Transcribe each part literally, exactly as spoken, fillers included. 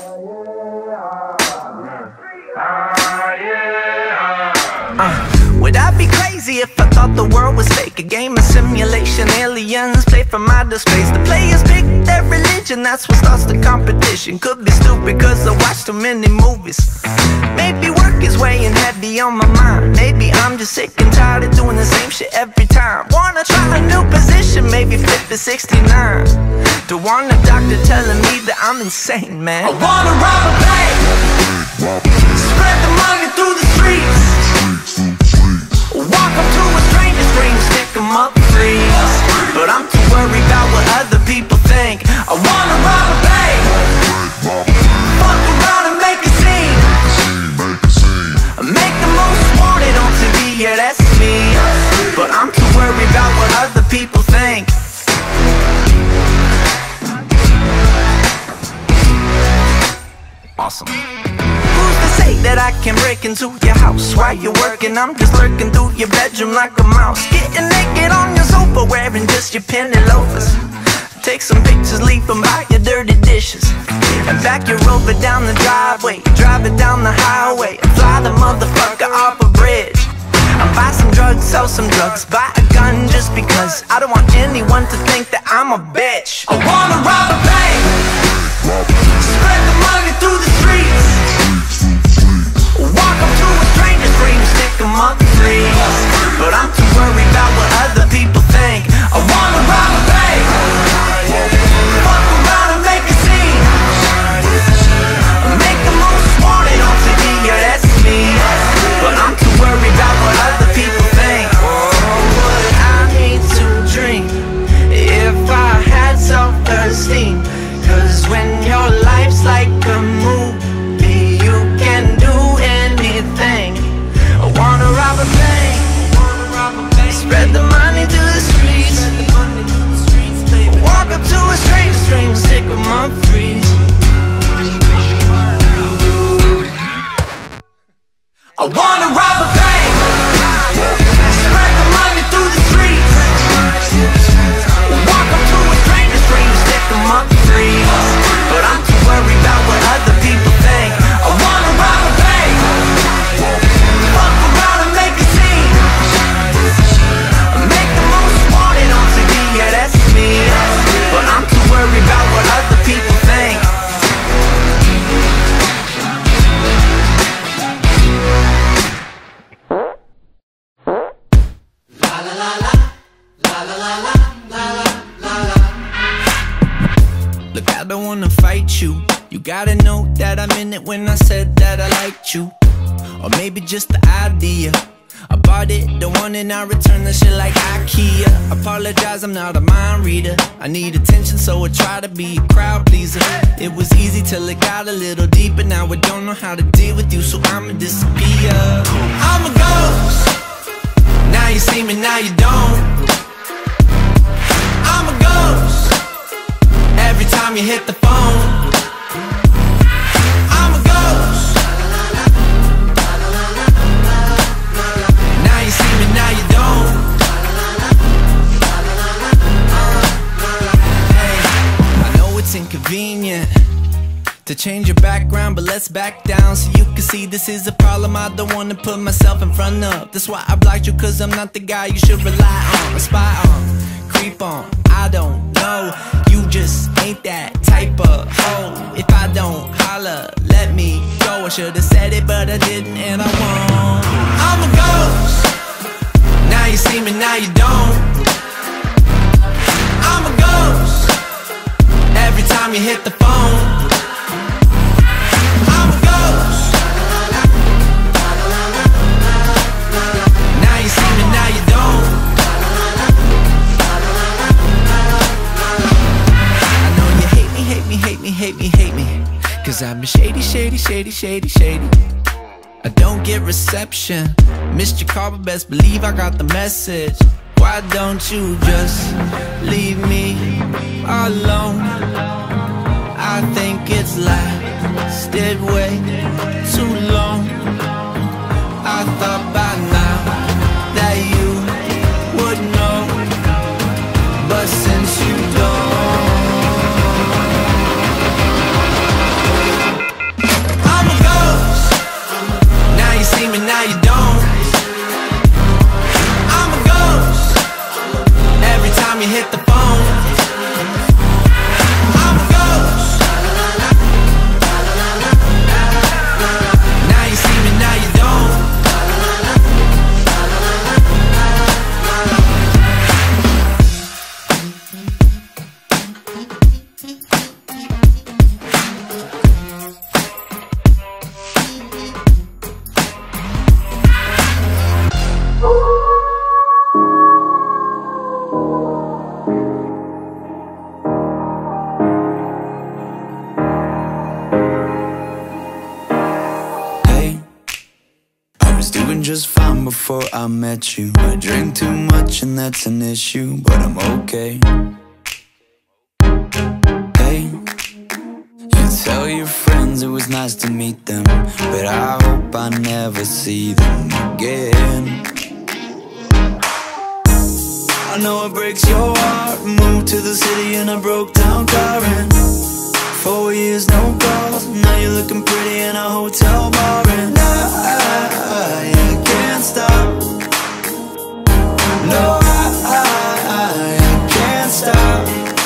Uh, would I be crazy if I thought the world was fake? A game of simulation, aliens play from outer space. The players pick their religion, that's what starts the competition. Could be stupid cause I watch too many movies. Maybe work is weighing heavy on my mind. Maybe I'm just sick and tired of doing the same shit every time. Wanna try a new position, maybe flip to sixty-nine. Don't want a doctor telling me that I'm insane, man. I wanna rob a bank, spread the money through the streets, walk up to a stranger's dream, stick 'em up freeze. But I'm too worried about what other people think. I wanna rob a bank, fuck around and make a scene, make the most wanted on T V, yeah that's me. But I'm too worried about what other people think. Awesome. Who's to say that I can break into your house while you're working? I'm just lurking through your bedroom like a mouse, getting naked on your sofa, wearing just your penny loafers. Take some pictures, leave them by your dirty dishes, and back your Rover down the driveway, drive it down the highway, and fly the motherfucker off a bridge. I'll buy some drugs, sell some drugs, buy a gun just because I don't want anyone to think that I'm a bitch. I wanna rob a bank, spread the money through the streets, walk up to a stranger's dream, stick 'em up freeze. But I'm too worried about what other people think. I wanna rob a bank, fuck around and make a scene, make the most wanted on T V, yeah that's me. But I'm too worried about what other people think. Oh, would I need to dream if I had self-esteem? Cause when your life's like a movie, you can do anything. I wanna rob a bank, spread the money to the streets, walk up to a stranger's dream, stick 'em up freeze. I wanna rob a bank, spread the money through the streets, walk up to a stranger's dream, stick 'em up freeze. But I'm too worried about what other people think. I wanna rob a bank, fuck around and make a scene, make the most wanted on T V, yeah that's me. But I'm too worried about what other people think. Look, I don't wanna fight you. You gotta know that I meant it when I said that I liked you. Or maybe just the idea. I bought it, don't want it, now return the shit like IKEA. Apologize, I'm not a mind reader. I need attention, so I try to be a crowd pleaser. It was easy till it got a little deeper. Now I don't know how to deal with you, so I'ma disappear. I'm a ghost. Now you see me, now you don't. I'm a ghost. Every time you hit the phone, I'm a ghost. Now you see me, now you don't. Hey, I know it's inconvenient to change your background, but let's back down so you can see this is a problem I don't wanna put myself in front of. That's why I blocked you, cause I'm not the guy you should rely on, or spy on, creep on. I don't know, you just ain't that type of hoe. If I don't holler, let me go. I should've said it, but I didn't, and I won't. I'm a ghost. Now you see me, now you don't. I'm a ghost. Every time you hit the phone, I'm a ghost. Now you see me, now you don't. Hate me, hate me, hate me, hate me, cause I've been shady, shady, shady, shady, shady. I don't get reception. Missed your call, but best believe I got the message. Why don't you just leave me alone? I think it's lasted way too long. I thought by now that you would know, but since you don't, just fine before I met you. I drink too much and that's an issue, but I'm okay. Hey, you tell your friends it was nice to meet them, but I hope I never see them again. I know it breaks your heart. Moved to the city in a broke down car, and four years no calls. Now you're looking pretty in a hotel bar, and I, I, I can't stop. No, I, I, I can't stop.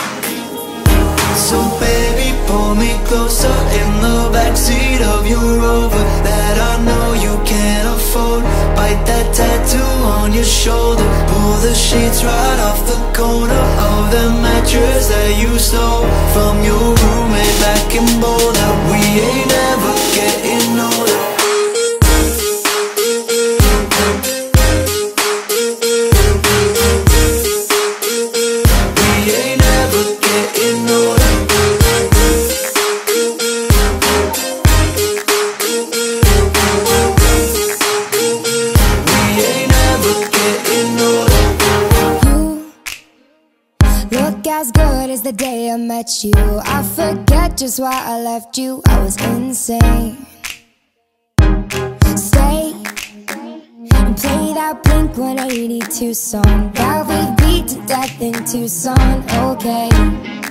So baby, pull me closer in the backseat of your Rover that I know you can't afford. Bite that tattoo on your shoulder. Pull the sheets right off the corner of the mattress that you stole from your roommate back in Boulder. We ain't never getting older. As good as the day I met you. I forget just why I left you. I was insane. Stay and play that Blink one eighty-two song that we beat to death in Tucson. Okay.